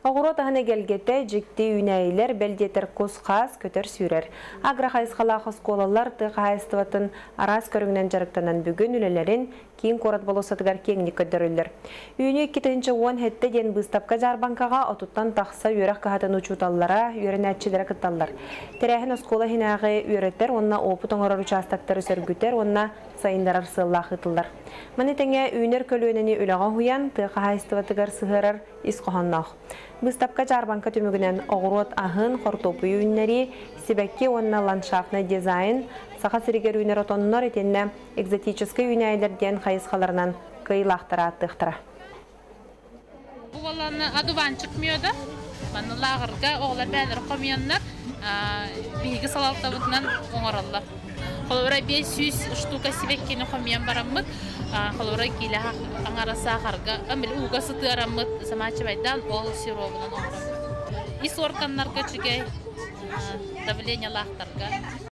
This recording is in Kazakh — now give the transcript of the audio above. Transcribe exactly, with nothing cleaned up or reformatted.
Оғыру тағыны келгетті жікті үйнәйлер бәлдетір көз қаз көтер сүйрер. Агра қайысқала қосколалар тұға айыстыватын арас көріңнен жарықтанан бүгін үлелерін кейін қорат болусатығар кеңіне көдірілдір. Үйіне кетінші он хетті ден бұстапқа жарбанкаға отуттан тақса үйрек қағатын учуталлара, үйрен әтчілері күтталлар. Тәрәхін оскола хинағы үйреттер, онына опыт оңырар участактары сөргітер, онына сайындарар сылла қытылдар. Маны тәңе үйнер көлуінені үліға хуян, тұға хайыстыватығар сығырар ис қоғаннақ. Бұстапқа жарбанка түмігінен оғырот ағын, қортопы үйіннері, себәкке онына ландшафтны дизайн, сақа сірігер үйнер отоннор етенне экзотический үйнәйлерден қайысқаларынан кыйлақтыра аттықтыра. Бұғаланы адуван чықмейді. Баны лағырға оғылар бәлір қомиянлар бейгі салалтабытынан оңаралар. Қолыра бес жүз штука себеккені қомиян барамыд. Қолыра келі аңара сақарға әміл уға сұты арамыд. Замачы байдан ол сиробынан оңарам. Ис органларға жүгей давление лақтарға.